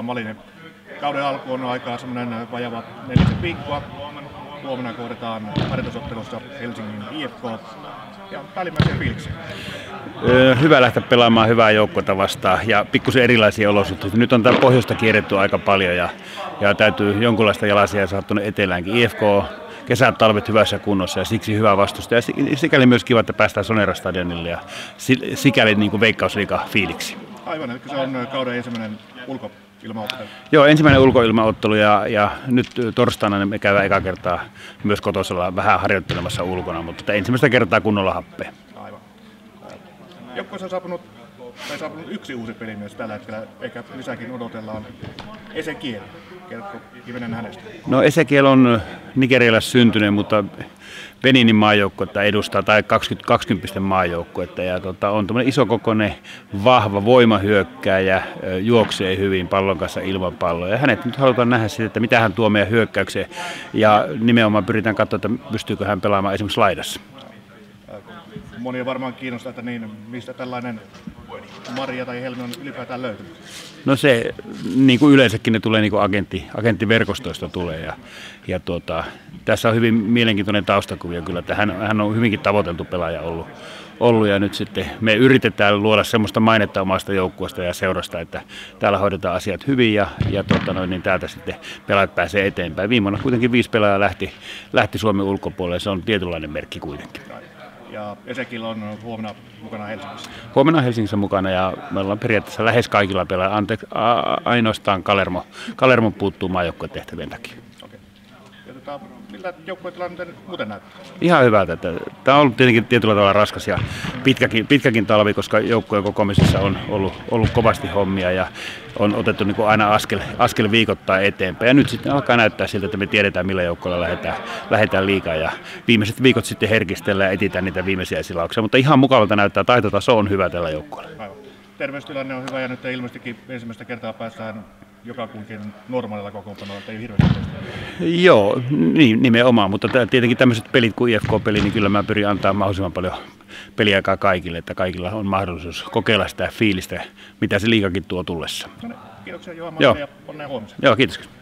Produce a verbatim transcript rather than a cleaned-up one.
Juha Malinen. Kauden alku on aikaa semmoinen vajava nelisen viikkoa. Huomenna kohdataan harjoitusottelussa Helsingin I F K ja päällimmäisiä fiiliksiä. Hyvä lähteä pelaamaan hyvää joukkuetta vastaan ja pikkusen erilaisia olosuhteita. Nyt on tämä pohjoista kierretty aika paljon ja, ja täytyy jonkunlaista jalasia saada tuonne eteläänkin. I F K kesät, talvet hyvässä kunnossa ja siksi hyvä vastusta. Ja sikäli myös kiva, että päästään Sonera-stadionille ja sikäli niin kuin Veikkausliiga fiiliksi. Aivan, eli se on kauden ensimmäinen ulkoilmaottelu. Joo, ensimmäinen ulkoilmaottelu ja, ja nyt torstaina me käydään eka kertaa myös kotosalla vähän harjoittelemassa ulkona, mutta ensimmäistä kertaa kunnolla happea. Aivan. Joukkueessa on saapunut, tai saapunut yksi uusi peli myös tällä hetkellä, eikä lisäkin odotellaan. Ezekiel, kerrotko hivenen hänestä? No Ezekiel on Nigeriassa syntynyt, mutta Beninin maajoukkuetta edustaa, tai kaksikymmentä maajoukkuetta, ja tota, on tämmöinen isokokoinen, vahva voimahyökkääjä, juoksee hyvin pallon kanssa ilman palloa, ja hänet nyt halutaan nähdä siitä, että mitä hän tuo meidän hyökkäykseen, ja nimenomaan pyritään katsoa, että pystyykö hän pelaamaan esimerkiksi laidassa. Monia varmaan kiinnostaa, että niin, mistä tällainen Maria tai Helmi on ylipäätään löytynyt. No se, niin kuin yleensäkin ne tulee niin kuin agentti, agenttiverkostoista tulee ja, ja tuota, tässä on hyvin mielenkiintoinen taustakuvio kyllä, että hän, hän on hyvinkin tavoiteltu pelaaja ollut, ollut ja nyt sitten me yritetään luoda semmoista mainetta omasta joukkueesta ja seurasta, että täällä hoidetaan asiat hyvin ja, ja tuota, noin, niin täältä sitten pelaajat pääsee eteenpäin. Viime kuitenkin viisi pelaajaa lähti, lähti Suomen ulkopuolelle, se on tietynlainen merkki kuitenkin. Ja Ezekiel on huomenna mukana Helsingissä. Huomenna Helsingissä mukana ja me ollaan periaatteessa lähes kaikilla pelaajilla. Anteeksi, ainoastaan Kalermo, Kalermo puuttuu maajoukkueen tehtävien takia. Okei. Ja tota, miltä joukkueella muuten näyttää? Ihan hyvältä. Tämä on ollut tietenkin tietyllä tavalla raskas ja pitkäkin, pitkäkin talvi, koska joukkueen kokoamisessa on ollut, ollut kovasti hommia ja on otettu niin kuin aina askel, askel viikoittain eteenpäin. Ja nyt sitten alkaa näyttää siltä, että me tiedetään, millä joukkueella lähdetään, lähdetään liigaan. Ja viimeiset viikot sitten herkistellään ja etsitään niitä viimeisiä silauksia. Mutta ihan mukavalta näyttää, taitotaso on hyvä tällä joukkueella. Aivan. Terveystilanne on hyvä ja nyt ilmeisestikin ensimmäistä kertaa päästään joka kunkin normaalilla kokoonpanolla, että ei hirveästi. Joo, niin, nimenomaan, mutta tietenkin tämmöiset pelit kuin I F K-peli, niin kyllä mä pyrin antaa mahdollisimman paljon peliaikaa kaikille, että kaikilla on mahdollisuus kokeilla sitä fiilistä, mitä se liigakin tuo tullessa. No niin, kiitoksia Juha Malinen ja onnea huomiseen. Joo, kiitos.